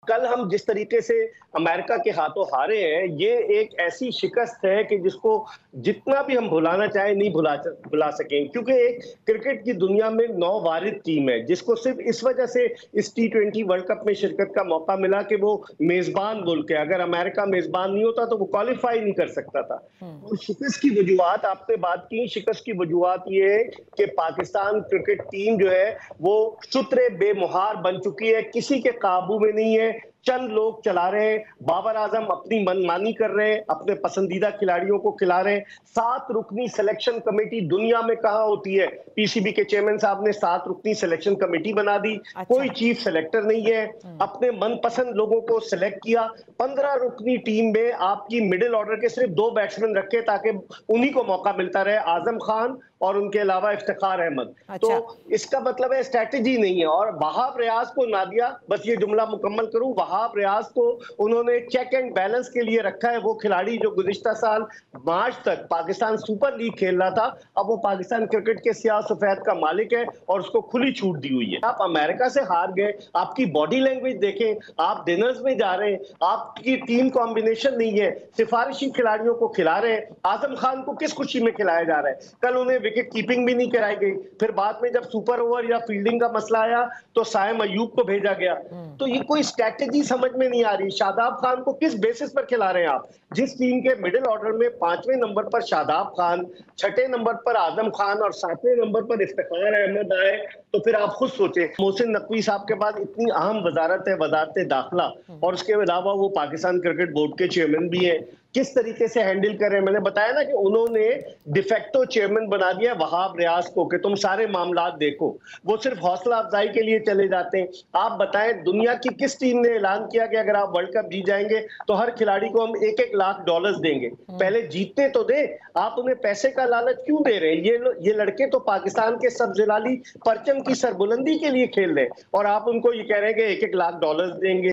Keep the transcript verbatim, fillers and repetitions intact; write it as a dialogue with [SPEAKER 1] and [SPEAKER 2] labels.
[SPEAKER 1] कल हम जिस तरीके से अमेरिका के हाथों हारे हैं, ये एक ऐसी शिकस्त है कि जिसको जितना भी हम भुलाना चाहें, नहीं भुला स भुला सकेंगे। क्योंकि एक क्रिकेट की दुनिया में नौवारिद टीम है, जिसको सिर्फ़ इस वजह से इस टी ट्वेंटी वर्ल्ड कप में शिरकत का मौका मिला कि वो मेज़बान मुल्क है। अगर अमेरिका मेज़बान नहीं होता, तो वो क्वालीफाई नहीं कर सकता था।
[SPEAKER 2] हुँ।
[SPEAKER 1] और शिकस्त की वजूहात आपने बात की, शिकस्त की वजूहात ये है कि पाकिस्तान क्रिकेट टीम जो है, वो शुत्रे बेमुहार बन चुकी है, किसी के काबू में नहीं है। चंद लोग चला रहे हैं, बाबर आज़म अपनी मनमानी कर रहे हैं, अपने पसंदीदा खिलाड़ियों को खिला रहे हैं। सात रुकनी सिलेक्शन कमेटी दुनिया में कहाँ होती है? पीसीबी के चेयरमैन साहब ने सात रुकनी सिलेक्शन कमेटी बना दी, कोई
[SPEAKER 2] अच्छा।
[SPEAKER 1] चीफ सेलेक्टर नहीं है,
[SPEAKER 2] हुँ।
[SPEAKER 1] अपने मनपसंद लोगों को सेलेक्ट किया। पंद्रह रुकनी टीम में आपकी मिडल ऑर्डर के सिर्फ दो बैट्समैन रखे ताकि उन्हीं को मौका मिलता रहे, आज़म खान और उनके अलावा इफ्तिखार अहमद। तो
[SPEAKER 2] अच्छा।
[SPEAKER 1] इसका मतलब है स्ट्रैटेजी नहीं है और वहाब रियाज को ना दिया, बस ये जुमला मुकम्मल करूँ, वहाब रियाज को उन्होंने चेक एंड बैलेंस के लिए रखा है। वो खिलाड़ी जो गुज़िश्ता साल मार्च तक पाकिस्तान सुपर लीग खेल रहा था, अब वो पाकिस्तान क्रिकेट के सियाह-सफेद का मालिक है और उसको खुली छूट दी हुई है। आप अमेरिका से हार गए, आपकी बॉडी लैंग्वेज देखें, आप डिनर्स में जा रहे हैं, आपकी टीम कॉम्बिनेशन नहीं है, सिफारिशी खिलाड़ियों को खिला रहे हैं। आज़म खान को किस खुशी में खिलाया जा रहा है? कल उन्हें विकेट कीपिंग भी नहीं कराई गई। फिर बाद में जब सुपर ओवर या फील्डिंग का मसला आया, तो साइम अय्यूब को भेजा गया।
[SPEAKER 2] हुँ।
[SPEAKER 1] तो ये कोई स्ट्रैटेजी समझ में नहीं आ रही। शादाब खान को किस बेसिस पर खिला रहे हैं आप? जिस टीम के मिडल ऑर्डर में पाँचवें नंबर पर शादाब खान, छठे नंबर पर आज़म खान और सातवें नंबर पर इफ्तिखार अहमद आए, तो फिर आप खुद सोचें। मोहसिन नकवी साहब के पास इतनी अहम वज़ारत है, वज़ारत-ए-दाखिला,
[SPEAKER 2] हुँ।
[SPEAKER 1] और उसके अलावा वो पाकिस्तान क्रिकेट बोर्ड के चेयरमैन भी हैं। किस तरीके से हैंडल कर रहे हैं? मैंने बताया ना कि उन्होंने डि फैक्टो चेयरमैन बना दिया वहाब रियाज को कि तुम सारे मामलात देखो। वो सिर्फ हौसला अफ़ज़ाई के लिए चले जाते हैं। आप बताएँ, दुनिया की किस टीम ने ऐलान किया कि अगर आप वर्ल्ड कप जीत जाएँगे, तो हर खिलाड़ी को हम एक एक लाख डॉलर्स देंगे?
[SPEAKER 2] हुँ।
[SPEAKER 1] पहले जीतने तो दें, आप उन्हें पैसे का लालच क्यों दे रहे हैं? ये लो ये लड़के तो पाकिस्तान के सब्ज़-ए-लाली परचम की सरबुलंदी के लिए खेल रहे हैं और आप उनको ये कह रहे हैं कि एक एक लाख डॉलर्स देंगे।